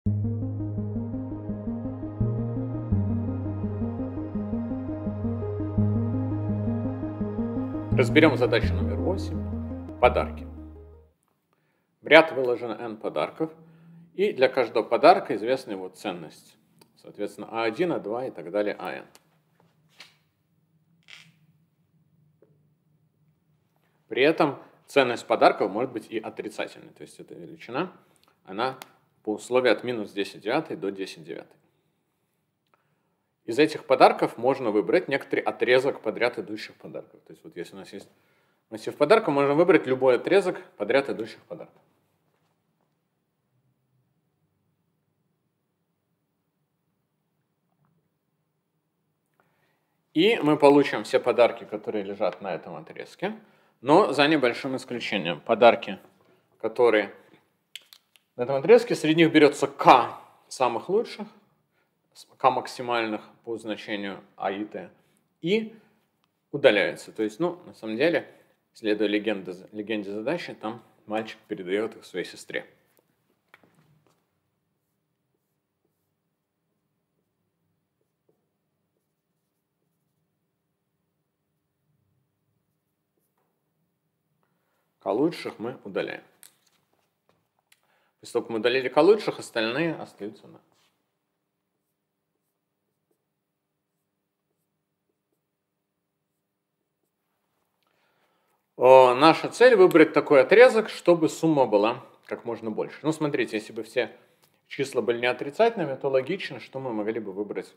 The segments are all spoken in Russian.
Разберем задачу номер 8. Подарки. В ряд выложено n подарков, и для каждого подарка известна его ценность. Соответственно, А1, А2 и так далее, АН. При этом ценность подарков может быть и отрицательной, то есть эта величина, она по условию от минус 10 девятой до 10 девятой. Из этих подарков можно выбрать некоторый отрезок подряд идущих подарков. То есть вот если у нас есть массив подарков, можно выбрать любой отрезок подряд идущих подарков. И мы получим все подарки, которые лежат на этом отрезке, но за небольшим исключением. Подарки, которые на этом отрезке, среди них берется k самых лучших, k максимальных по значению А и Т, и удаляется. То есть, на самом деле, следуя легенде задачи, там мальчик передает их своей сестре. К лучших мы удаляем. После того, как мы удалили к лучших, остальные остаются на. Наша цель выбрать такой отрезок, чтобы сумма была как можно больше. Смотрите, если бы все числа были не отрицательными, то логично, что мы могли бы выбрать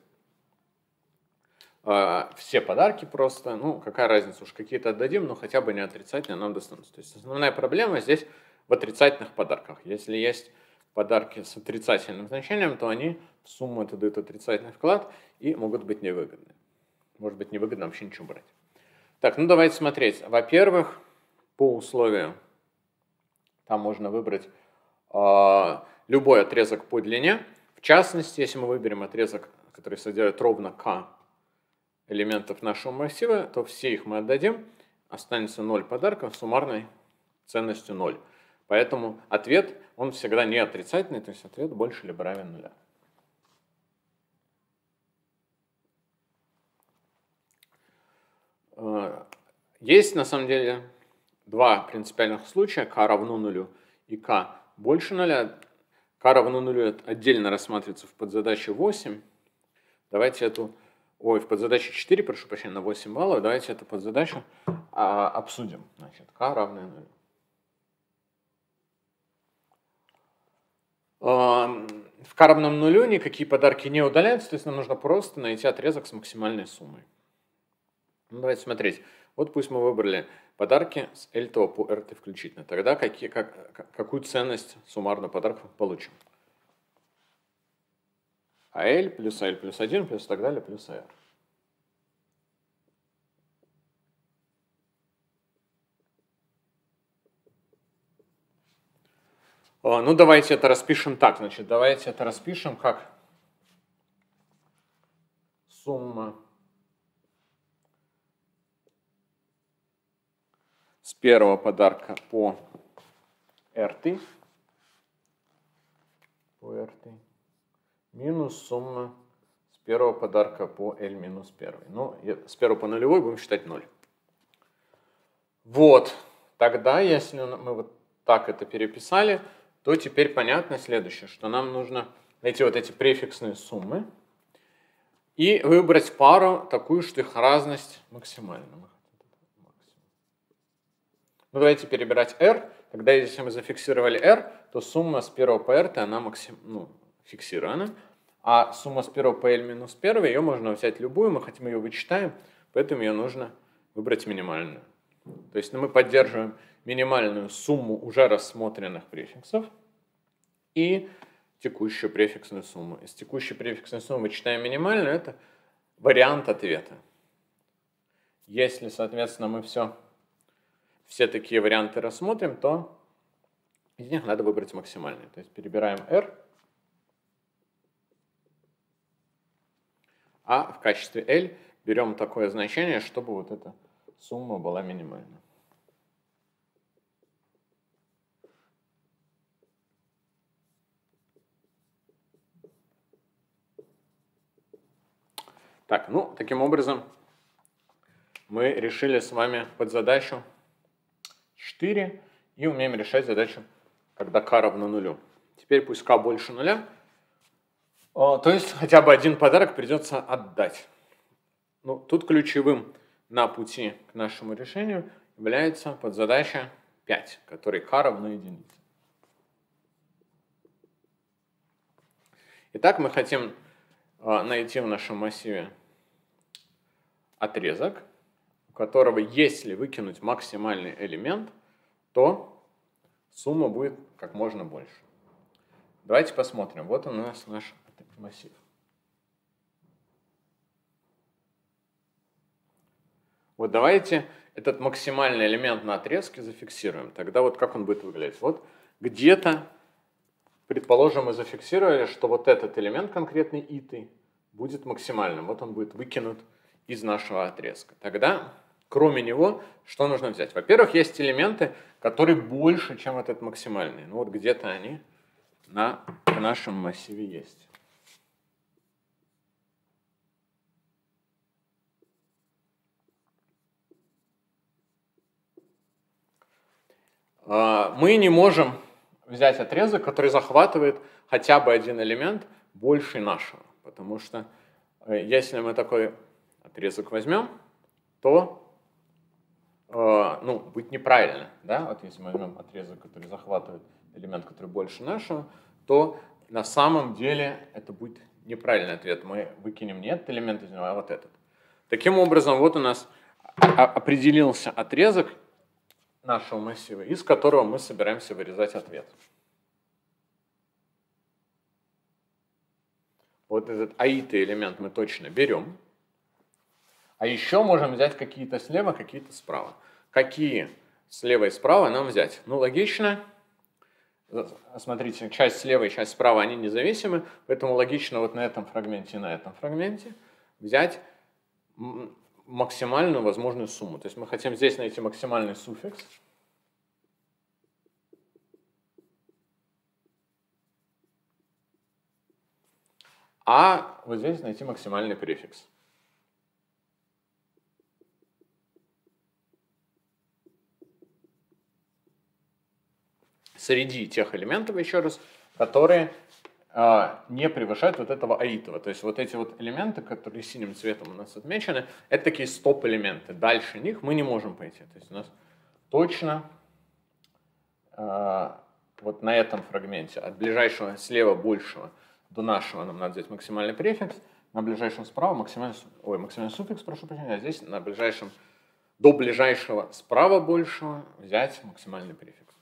все подарки просто. Какая разница, уж какие-то отдадим, но хотя бы не отрицательные нам достанутся. То есть основная проблема здесь в отрицательных подарках. Если есть подарки с отрицательным значением, то они в сумму это дают отрицательный вклад и могут быть невыгодны. Может быть невыгодно вообще ничего брать. Так, давайте смотреть. Во-первых, по условию там можно выбрать любой отрезок по длине. В частности, если мы выберем отрезок, который содержит ровно k элементов нашего массива, то все их мы отдадим. Останется 0 подарков с суммарной ценностью 0. Поэтому ответ, он всегда не отрицательный, то есть ответ больше либо равен 0. Есть на самом деле два принципиальных случая, k равно 0 и k больше 0. K равно 0 отдельно рассматривается в подзадаче 8. Давайте в подзадаче 4, прошу прощения, на 8 баллов. Давайте эту подзадачу обсудим. Значит, k равное 0. В k равном 0 никакие подарки не удаляются, то есть нам нужно просто найти отрезок с максимальной суммой. Давайте смотреть. Вот пусть мы выбрали подарки с L по RT включительно. Тогда какую ценность суммарно подарков получим? AL плюс AL плюс 1 плюс так далее плюс AR. Давайте это распишем так. Значит, давайте это распишем как сумма с первого подарка по RT минус сумма с первого подарка по L минус 1. С первого по нулевой будем считать 0. Вот. Тогда, если мы вот так это переписали, то теперь понятно следующее, что нам нужно найти вот эти префиксные суммы и выбрать пару такую, что их разность максимальна. Давайте перебирать R. Тогда, если мы зафиксировали R, то сумма с 1 по RT, она фиксирована. А сумма с 1 по L минус 1, ее можно взять любую, мы хотим ее вычитаем, поэтому ее нужно выбрать минимальную. То есть мы поддерживаем минимальную сумму уже рассмотренных префиксов и текущую префиксную сумму. Из текущей префиксной суммы вычитаем минимальную, это вариант ответа. Если, соответственно, мы все такие варианты рассмотрим, то из них надо выбрать максимальный. То есть перебираем R, а в качестве L берем такое значение, чтобы вот эта сумма была минимальна. Так, ну, таким образом, мы решили с вами подзадачу 4 и умеем решать задачу, когда k равно 0. Теперь пусть k больше 0, то есть хотя бы один подарок придется отдать. Ну, тут ключевым на пути к нашему решению является подзадача 5, которой k равно 1. Итак, мы хотим найти в нашем массиве отрезок, у которого, если выкинуть максимальный элемент, то сумма будет как можно больше. Давайте посмотрим. Вот у нас наш массив. Вот давайте этот максимальный элемент на отрезке зафиксируем. Тогда вот как он будет выглядеть. Вот где-то, предположим, мы зафиксировали, что вот этот элемент конкретный итый будет максимальным. Вот он будет выкинут из нашего отрезка. Тогда, кроме него, что нужно взять? Во-первых, есть элементы, которые больше, чем этот максимальный. Ну вот где-то они в нашем массиве есть. Мы не можем взять отрезок, который захватывает хотя бы один элемент больше нашего. Потому что если мы такой отрезок возьмем, то будет неправильно. Да? Вот если мы возьмем отрезок, который захватывает элемент, который больше нашего, то на самом деле это будет неправильный ответ. Мы выкинем не этот элемент из него, а вот этот. Таким образом, вот у нас определился отрезок нашего массива, из которого мы собираемся вырезать ответ. Вот этот аитый элемент мы точно берем. А еще можем взять какие-то слева, какие-то справа. Какие слева и справа нам взять? Ну, логично. Смотрите, часть слева и часть справа, они независимы, поэтому логично вот на этом фрагменте и на этом фрагменте взять максимальную возможную сумму. То есть мы хотим здесь найти максимальный суффикс. А вот здесь найти максимальный префикс. Среди тех элементов, еще раз, которые не превышают вот этого аитова. То есть вот эти вот элементы, которые синим цветом у нас отмечены, это такие стоп-элементы. Дальше них мы не можем пойти. То есть у нас точно вот на этом фрагменте от ближайшего слева большего до нашего нам надо взять максимальный префикс, на ближайшем справа максимальный суффикс, прошу прощения, а здесь до ближайшего справа большего взять максимальный префикс.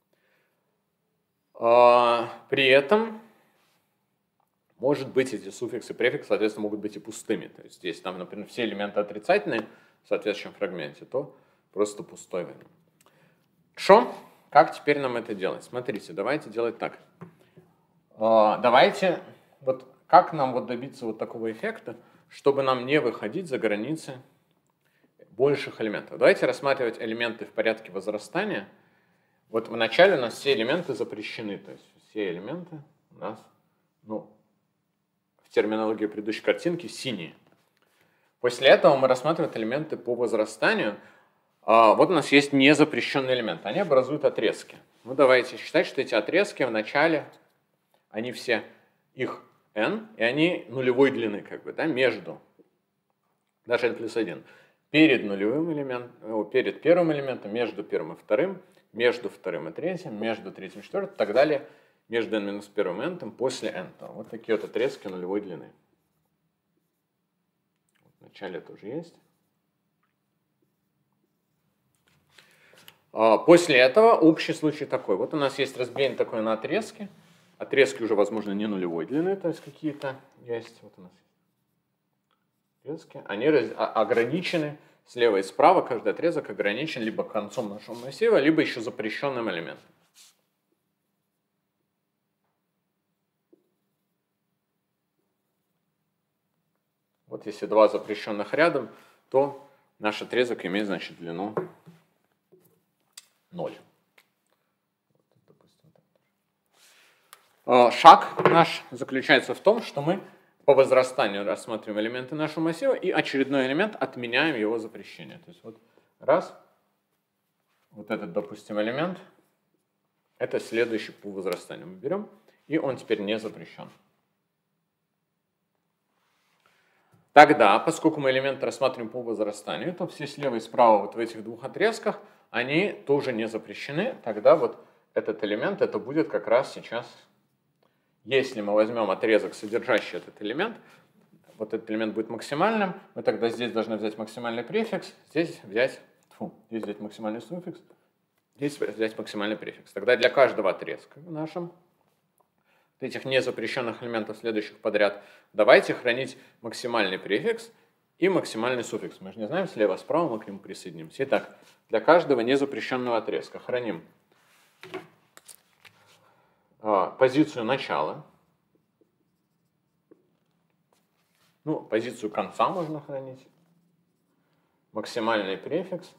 При этом, может быть, эти суффиксы и префиксы, соответственно, могут быть и пустыми. То есть, если там, например, все элементы отрицательные в соответствующем фрагменте, то просто пустой вариант. Хорошо? Как теперь нам это делать? Смотрите, давайте делать так. Давайте, вот как нам вот добиться вот такого эффекта, чтобы нам не выходить за границы больших элементов. Давайте рассматривать элементы в порядке возрастания. Вот вначале у нас все элементы запрещены, то есть все элементы у нас, в терминологии предыдущей картинки, синие. После этого мы рассматриваем элементы по возрастанию. Вот у нас есть незапрещенные элементы, они образуют отрезки. Ну давайте считать, что эти отрезки в начале, они все, их n, и они нулевой длины, между, даже n плюс 1, перед нулевым элементом, перед первым элементом, между первым и вторым, между вторым и третьим, между третьим и четвертым, и так далее, между n минус первым и n, после n. Вот такие вот отрезки нулевой длины. В начале тоже есть. После этого общий случай такой. Вот у нас есть разбиение такое на отрезки. Отрезки уже, возможно, не нулевой длины, то есть какие-то есть. Вот у нас есть отрезки. Они ограничены слева и справа. Каждый отрезок ограничен либо концом нашего массива, либо еще запрещенным элементом. Вот если два запрещенных рядом, то наш отрезок имеет, значит, длину 0. Шаг наш заключается в том, что мы по возрастанию рассматриваем элементы нашего массива и очередной элемент отменяем его запрещение. То есть вот раз, вот этот, допустим, элемент, это следующий по возрастанию мы берем, и он теперь не запрещен. Тогда, поскольку мы элементы рассматриваем по возрастанию, то все слева и справа вот в этих двух отрезках, они тоже не запрещены. Тогда вот этот элемент, это будет как раз сейчас, если мы возьмем отрезок, содержащий этот элемент, вот этот элемент будет максимальным, мы тогда здесь должны взять максимальный префикс, здесь взять максимальный суффикс, здесь взять максимальный префикс. Тогда для каждого отрезка в нашем этих незапрещенных элементов, следующих подряд, давайте хранить максимальный префикс и максимальный суффикс. Мы же не знаем, слева, справа мы к нему присоединимся. Итак, для каждого незапрещенного отрезка храним позицию начала, ну, позицию конца можно хранить, максимальный префикс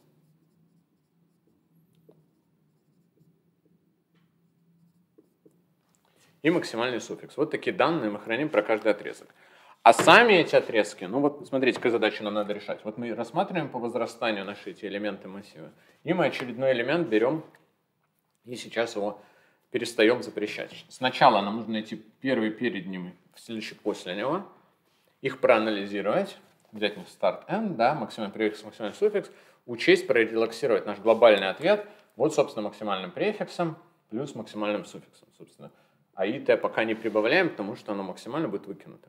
и максимальный суффикс. Вот такие данные мы храним про каждый отрезок. А сами эти отрезки, ну вот смотрите, какую задачу нам надо решать. Вот мы рассматриваем по возрастанию наши эти элементы массива, и мы очередной элемент берем и сейчас его перестаем запрещать. Сначала нам нужно найти первый перед ним, следующий после него, их проанализировать, взять на старт n, да, максимальный префикс, максимальный суффикс, учесть, прорелаксировать наш глобальный ответ, вот, собственно, максимальным префиксом плюс максимальным суффиксом, собственно. А и t пока не прибавляем, потому что оно максимально будет выкинуто.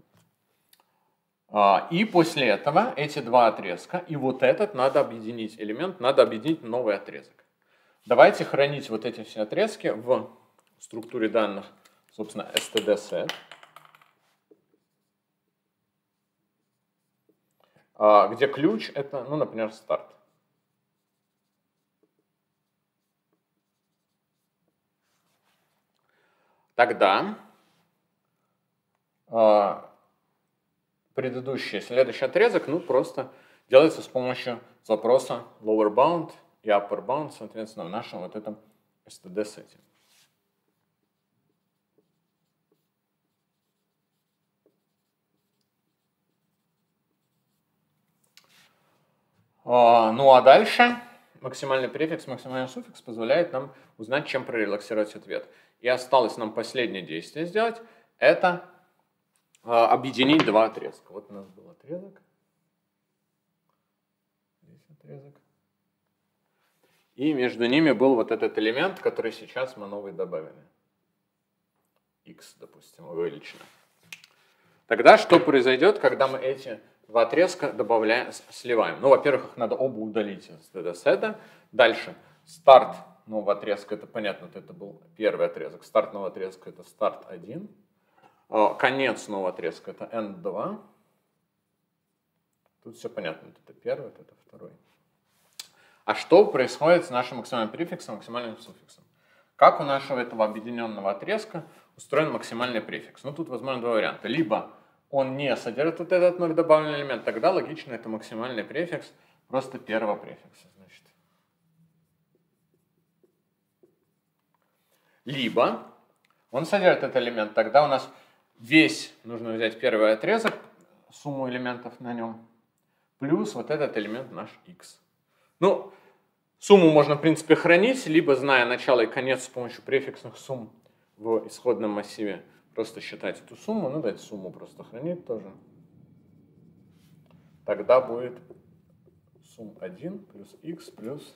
И после этого эти два отрезка и вот этот надо объединить элемент, надо объединить новый отрезок. Давайте хранить вот эти все отрезки в структуре данных, собственно, std_set, где ключ это, ну, например, старт. Тогда следующий отрезок, ну, просто делается с помощью запроса lower bound и upper bound, соответственно, в нашем вот этом std_set. Ну а дальше максимальный префикс, максимальный суффикс позволяет нам узнать, чем прорелаксировать ответ. И осталось нам последнее действие сделать, это объединить два отрезка. Вот у нас был отрезок, здесь отрезок, и между ними был вот этот элемент, который сейчас мы новый добавили. X, допустим, увеличено. Тогда что произойдет, когда мы эти два отрезка добавляем, сливаем? Ну, во-первых, их надо оба удалить из std_set. Дальше старт нового отрезка, это понятно, это был первый отрезок. Старт нового отрезка это старт 1. Конец нового отрезка это n2. Тут все понятно, это первый, это второй. А что происходит с нашим максимальным префиксом, максимальным суффиксом? Как у нашего этого объединенного отрезка устроен максимальный префикс? Ну, тут возможно два варианта. Либо он не содержит вот этот вновь добавленный элемент, тогда логично это максимальный префикс просто первого префикса. Значит. Либо он содержит этот элемент, тогда у нас весь нужно взять первый отрезок, сумму элементов на нем, плюс вот этот элемент наш x. Ну, сумму можно, в принципе, хранить, либо, зная начало и конец с помощью префиксных сумм в исходном массиве, просто считать эту сумму, ну, дать сумму просто хранить тоже. Тогда будет сумм 1 плюс x плюс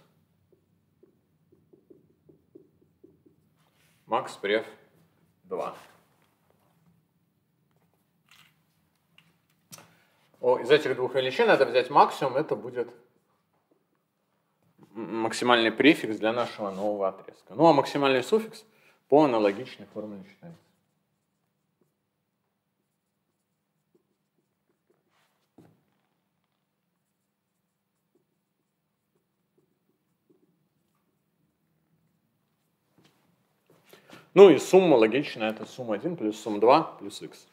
max pref 2. Из этих двух величин надо взять максимум, это будет максимальный префикс для нашего нового отрезка. Ну а максимальный суффикс по аналогичной формуле считается. Ну и сумма логичная, это сумма 1 плюс сумма 2 плюс x.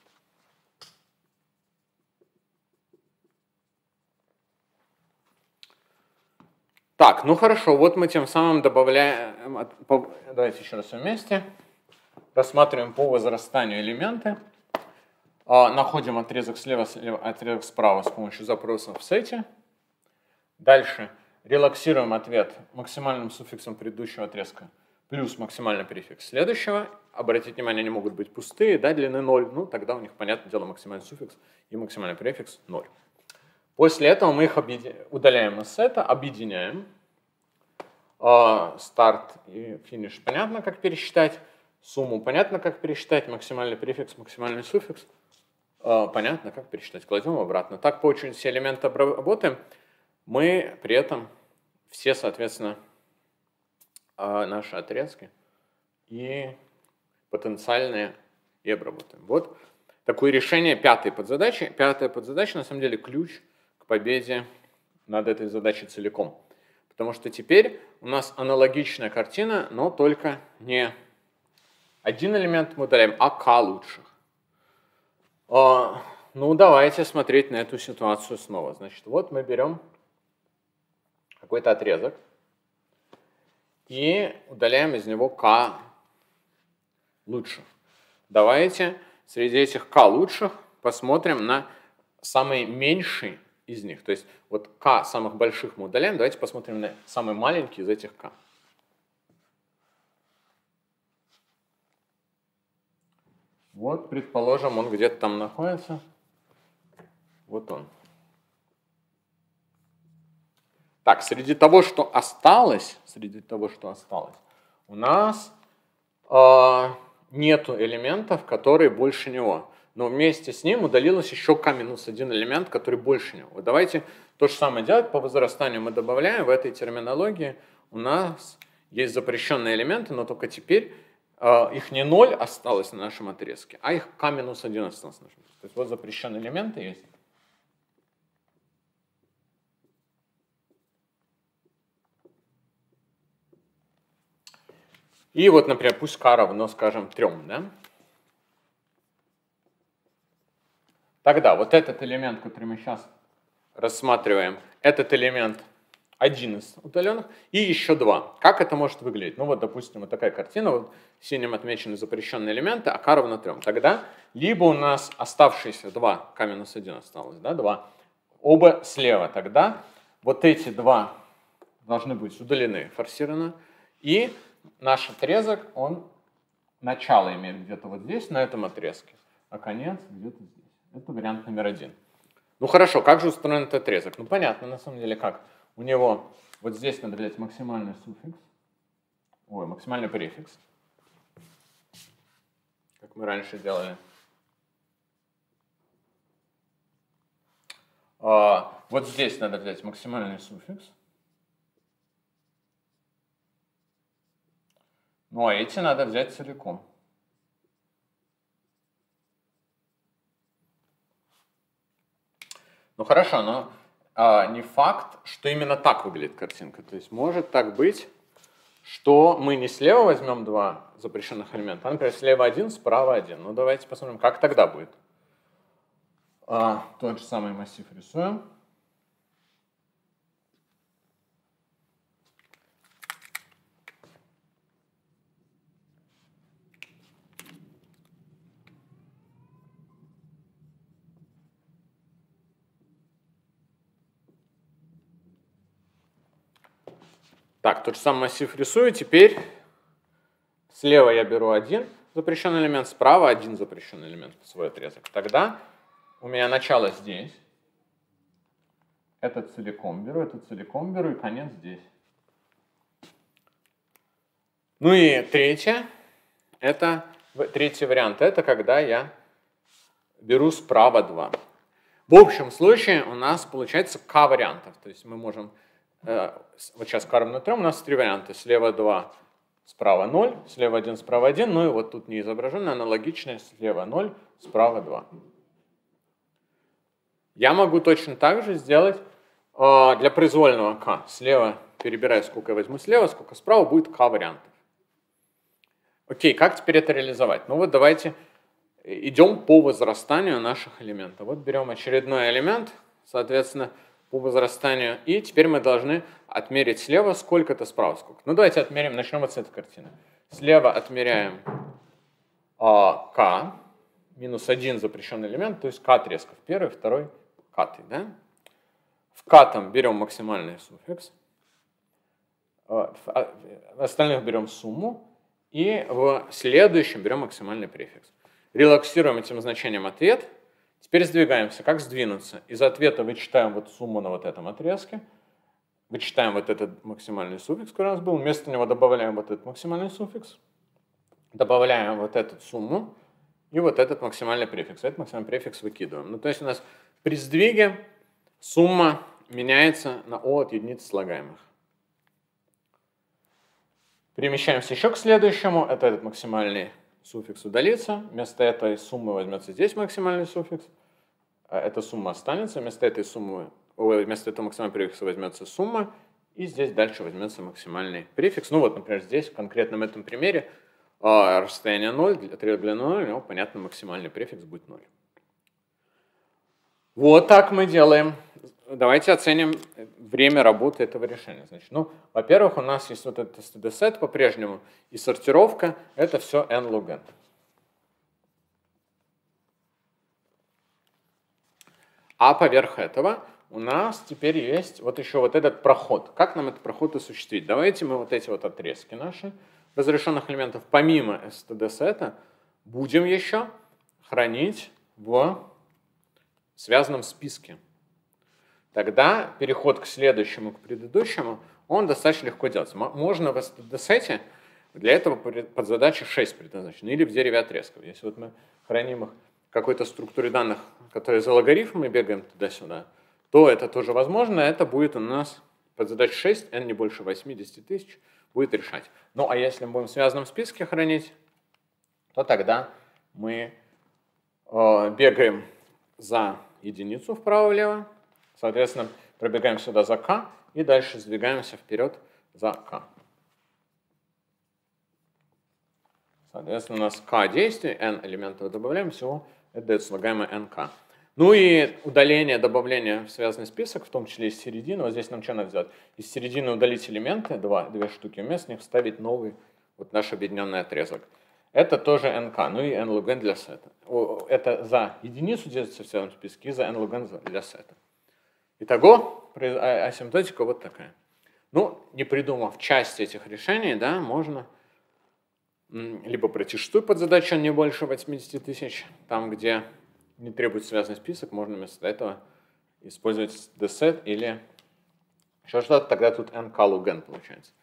Так, ну хорошо, вот мы тем самым добавляем, давайте еще раз вместе, рассматриваем по возрастанию элементы. Находим отрезок слева, отрезок справа с помощью запроса в сете. Дальше релаксируем ответ максимальным суффиксом предыдущего отрезка плюс максимальный префикс следующего. Обратите внимание, они могут быть пустые, да, длины 0. Ну, тогда у них, понятное дело, максимальный суффикс и максимальный префикс 0. После этого мы их удаляем из сета, объединяем. Старт и финиш понятно, как пересчитать. Сумму понятно, как пересчитать. Максимальный префикс, максимальный суффикс. Понятно, как пересчитать. Кладем обратно. Так по очереди все элементы обработаем. Мы при этом все, соответственно, наши отрезки и потенциальные и обработаем. Вот такое решение пятой подзадачи. Пятая подзадача, на самом деле, ключ к победе над этой задачей целиком. Потому что теперь у нас аналогичная картина, но только не один элемент мы удаляем, а k лучших. Ну, давайте смотреть на эту ситуацию снова. Значит, вот мы берем какой-то отрезок и удаляем из него k лучших. Давайте среди этих k лучших посмотрим на самый меньший из них. То есть вот k самых больших мы удаляем, давайте посмотрим на самый маленький из этих k. Вот, предположим, он где-то там находится. Вот он. Так, среди того, что осталось, у нас нету элементов, которые больше него. Но вместе с ним удалилось еще k-1 элемент, который больше него. Вот давайте то же самое делать. По возрастанию мы добавляем. В этой терминологии у нас есть запрещенные элементы, но только теперь их не 0 осталось на нашем отрезке, а их k-1 осталось на нашем отрезке. То есть вот запрещенные элементы есть. И вот, например, пусть k равно, скажем, 3, да? Тогда вот этот элемент, который мы сейчас рассматриваем, этот элемент один из удаленных, и еще 2. Как это может выглядеть? Ну вот, допустим, вот такая картина, вот синим отмечены запрещенные элементы, а k равно 3. Тогда либо у нас оставшиеся 2, k-1 осталось, да, 2, оба слева, тогда вот эти 2 должны быть удалены форсированно, и наш отрезок, он начало имеет где-то вот здесь, на этом отрезке, а конец где-то здесь. Это вариант номер 1. Ну хорошо, как же устроен этот отрезок? Ну понятно, на самом деле как. У него вот здесь надо взять максимальный суффикс, максимальный префикс, как мы раньше делали. Вот здесь надо взять максимальный суффикс. Ну а эти надо взять целиком. Ну хорошо, но не факт, что именно так выглядит картинка. То есть может так быть, что мы не слева возьмем 2 запрещенных элемента, а, например, слева 1, справа 1. Ну давайте посмотрим, как тогда будет. Тот же самый массив рисуем. Так, тот же самый массив рисую. Теперь слева я беру 1 запрещенный элемент, справа 1 запрещенный элемент в свой отрезок. Тогда у меня начало здесь. Этот целиком беру и конец здесь. Ну и третий вариант, это когда я беру справа 2. В общем случае у нас получается k вариантов. То есть мы можем, вот сейчас k равно 3, у нас 3 варианта. Слева 2, справа 0, слева 1, справа 1. Ну и вот тут не изображено, аналогичное, слева 0, справа 2. Я могу точно так же сделать для произвольного k. Слева перебираю, сколько я возьму слева, сколько справа, будет k вариантов. Окей, как теперь это реализовать? Ну вот давайте идем по возрастанию наших элементов. Вот берем очередной элемент, соответственно, по возрастанию, и теперь мы должны отмерить слева сколько-то, справа сколько. Ну давайте отмерим, начнем вот с этой картины. Слева отмеряем k, минус 1 запрещенный элемент, то есть k отрезков. Первый, второй, k. Да? В k берем максимальный суффикс, в остальных берем сумму, и в следующем берем максимальный префикс. Релаксируем этим значением ответ. Теперь сдвигаемся. Как сдвинуться? Из ответа вычитаем вот сумму на вот этом отрезке. Вычитаем вот этот максимальный суффикс, который у нас был. Вместо него добавляем вот этот максимальный суффикс. Добавляем вот эту сумму. И вот этот максимальный префикс. Этот максимальный префикс выкидываем. Ну, то есть у нас при сдвиге сумма меняется на O от единицы слагаемых. Перемещаемся еще к следующему. Это этот максимальный суффикс удалится. Вместо этой суммы возьмется здесь максимальный суффикс. Эта сумма останется. Вместо этого максимального префикса возьмется сумма. И здесь дальше возьмется максимальный префикс. Ну вот, например, здесь в конкретном этом примере расстояние 0, отрезок длины 0, но, понятно, максимальный префикс будет 0. Вот так мы делаем. Давайте оценим время работы этого решения. Значит, ну, во-первых, у нас есть вот этот std-set по-прежнему, и сортировка – это все n log n. А поверх этого у нас теперь есть вот еще вот этот проход. Как нам этот проход осуществить? Давайте мы вот эти вот отрезки наши разрешенных элементов помимо std-set будем еще хранить в связанном списке. Тогда переход к следующему, к предыдущему, он достаточно легко делается. Можно в std-set для этого под задачей 6 предназначено, или в дереве отрезков. Если вот мы храним их в какой-то структуре данных, которые за логарифмами бегаем туда-сюда, то это тоже возможно. Это будет у нас под задачей 6, n не больше 80 тысяч, будет решать. Ну а если мы будем в связанном списке хранить, то тогда мы бегаем за единицу вправо-влево, соответственно, пробегаем сюда за k и дальше сдвигаемся вперед за k. Соответственно, у нас k действий, n элементов добавляем, всего это дает слагаемое nk. Ну и удаление, добавление в связанный список, в том числе из середины. Вот здесь нам что надо сделать? Из середины удалить элементы, две штуки, вместо них вставить новый вот наш объединенный отрезок. Это тоже nk, ну и n log n для сета. Это за единицу делается в связанном списке и за n log n для сета. Итого, асимптотика вот такая. Ну, не придумав часть этих решений, да, можно либо пройти шестую подзадачу не больше 80 тысяч, там, где не требует связанный список, можно вместо этого использовать dset или еще что-то, тогда тут nk log n получается.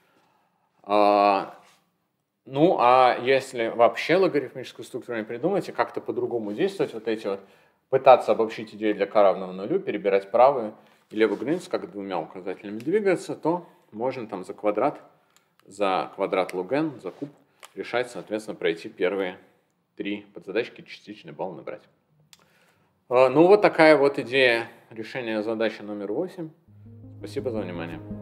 Ну, а если вообще логарифмическую структуру не придумать и как-то по-другому действовать, вот эти вот, пытаться обобщить идею для k равного нулю, перебирать правую и левую границу, как двумя указателями двигаться, то можно там за квадрат log n, за куб решать, соответственно, пройти первые 3 подзадачки, частичный балл набрать. Ну, вот такая вот идея решения задачи номер 8. Спасибо за внимание.